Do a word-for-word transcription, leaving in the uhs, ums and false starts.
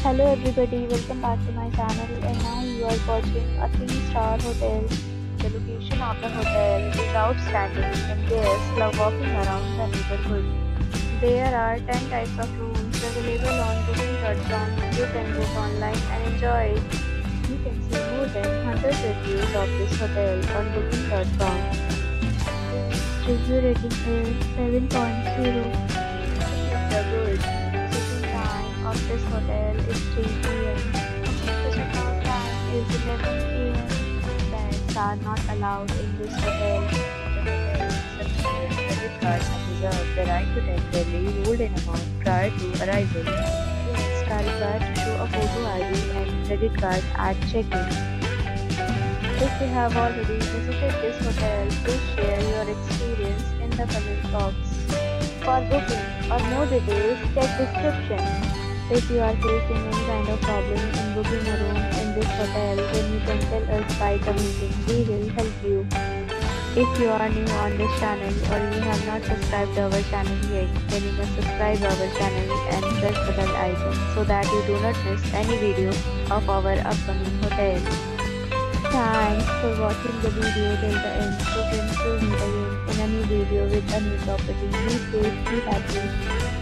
Hello everybody, welcome back to my channel, and now you are watching a three star hotel. The location of the hotel is outstanding and guests love walking around the neighborhood. There are ten types of rooms available on booking dot com. You can book online and enjoy it. You can see more than one hundred reviews of this hotel on booking dot com. Review rating is seven point zero. It's a good. Check-in time of this hotel is three p m The check-out time is eleven a m Pets are not allowed in this hotel. The hotel accepts credit cards and reserves the right to temporarily hold an amount prior to arrival. Guests are required to show a photo I D and credit card at check-in. If you have already visited this hotel, please share your experience in the comment box. For booking or more details, check description. If you are facing any kind of problem in booking a room in this hotel, then you can tell us by commenting. We will help you. If you are new on this channel or you have not subscribed our channel yet, then you must subscribe our channel and press the bell icon so that you do not miss any video of our upcoming hotel. Thanks for watching the video till the end. So friends, will meet again in a new video with a new property. Be safe, be happy.